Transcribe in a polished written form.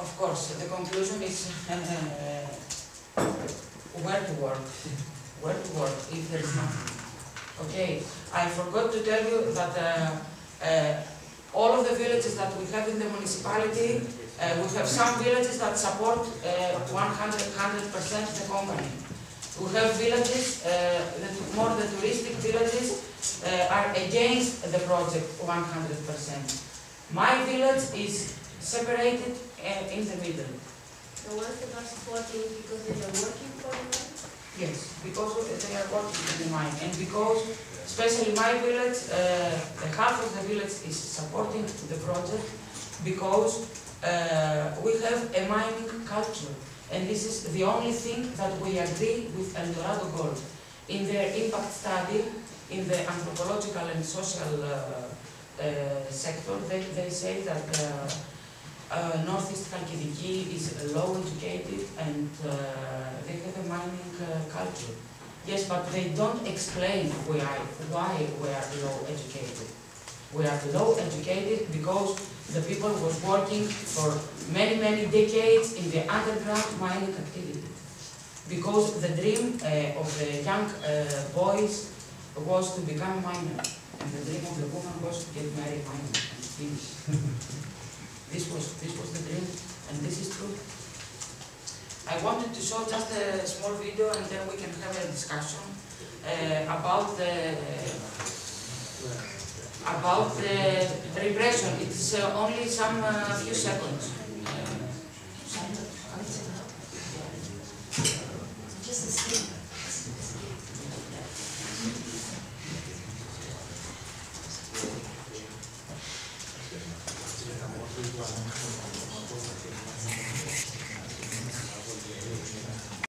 Of course, the conclusion is where to work. Where to work if there is nothing. Okay, I forgot to tell you that all of the villages that we have in the municipality, we have some villages that support 100% the company. We have villages, more the touristic villages are against the project 100%. My village is separated in the middle. The ones that are supporting because they are working for the mine? Yes, because they are working in the mine, and because, especially my village, half of the village is supporting the project because we have a mining culture, and this is the only thing that we agree with Eldorado Gold. In their impact study, in the anthropological and social sector, they say that Northeast Chalkidiki is low educated and they have a mining culture. Yes, but they don't explain why we are low educated. We are low educated because the people was working for many, many decades in the underground mining activity. Because the dream of the young boys was to become miner, and the dream of the woman was to get married miner and finish. This was the dream, and this is true. I wanted to show just a small video, and then we can have a discussion about the repression. It's only some few seconds. Just a second.